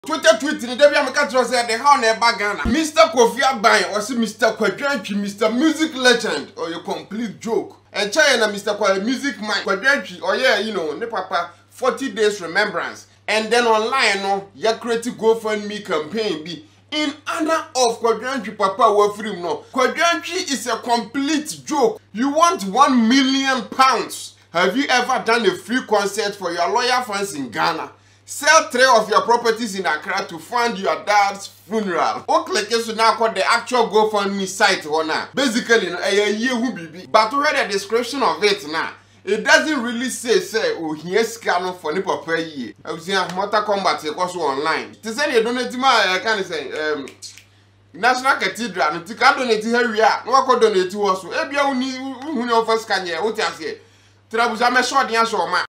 Twitter tweet ni Debbie Amaka said the how never Ghana. Mr. Kofi Abban or see Mr. Kojo, Mr. Music Legend or your complete joke. And China Mr. Kojo Music Man Kojo or yeah, you know, ne papa 40 days remembrance. And then online no, ya create GoFundMe campaign be in honor of Kojo papa Wofrim no. Kojo is a complete joke. You want £1 million. Have you ever done a free concert for your lawyer friends in Ghana? Sell 3 of your properties in Accra to fund your dad's funeral. O click so now called the actual GoFundMe site now. Basically, but read the description of it now. It doesn't really say oh here's scam for the papa ye. I was saying Mortal Kombat also online. To say you donate my can say National Cathedral and to donate here we are. No one donate to us. Ebia uni first can ye. What you say? Trabuza me short the answer man.